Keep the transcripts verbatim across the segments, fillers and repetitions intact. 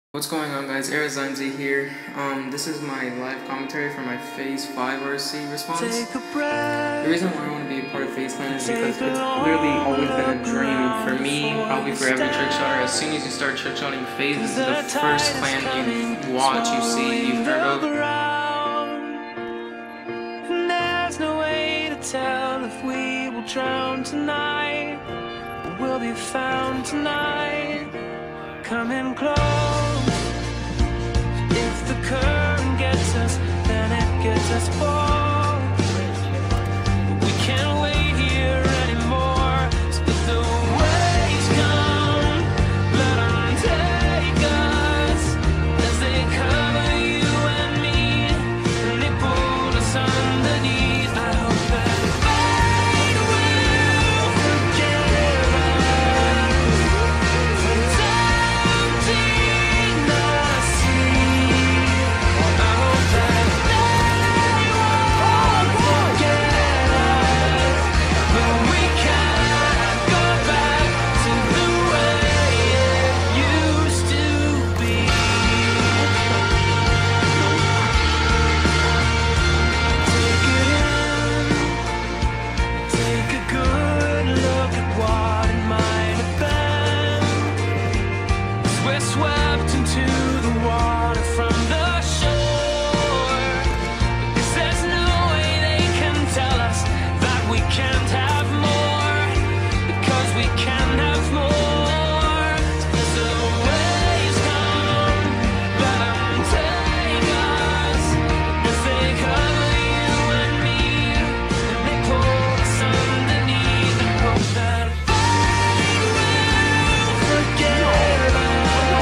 What's going on, guys? Arizanzi here. Um, this is my live commentary for my Phase five R C response. The reason why I want to be a part of Phase Clan is because it's literally always been a dream for me, probably for every trick shotter. As soon as you start trick shotting Phase, this is the first clan you watch, you see, you've heard of. And there's no way to tell if we will drown tonight, or we'll be found tonight. Coming close. If the current gets us, then it gets us both. We can't wait here anymore. So if the waves come, let them take us, as they cover you and me, and they pull us underneath. I hope that fate will forgive us for tempting the sea. I hope that they won't forget us, but we can't go back to the way it used to be. Take it in, take a good look at what it might have been, as we're swept into the water from the shore. Because there's no way they can tell us that we can't have more, because we can have more. As the waves come, let them take us, as they cover you and me, and they pull us underneath. I hope that fate will forgive us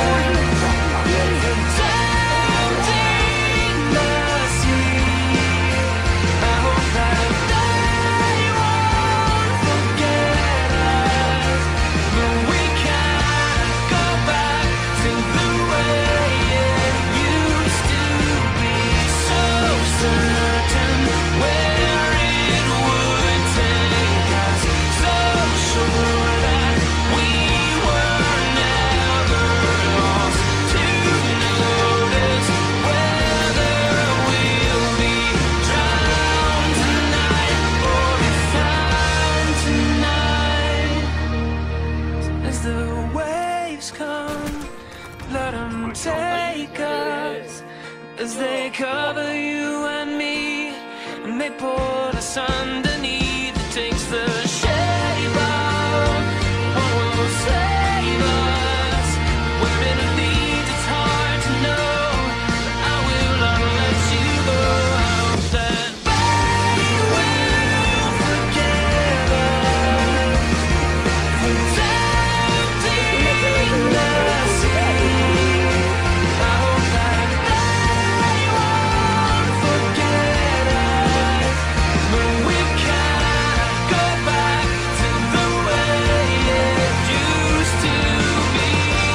for tempting the sea. I hope that they won't forget us, but we can't go back to the way it used to be. So certain where it would take us, so sure that we were never lost to notice whether we'll be drowned tonight or be found tonight. As the waves come, let them take us, as they cover you and me, and they pull us underneath. It takes the shape of what will save us. Where it leads, it's hard to know, but I will not let you go. I hope that fate will forgive us for tempting the sea. I hope that they won't forget us, but we can't go back to the way it used to be.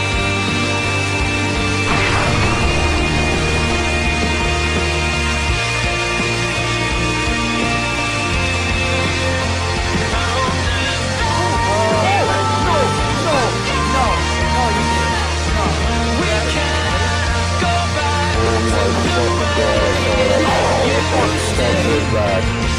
We can't go back to the way it used to be.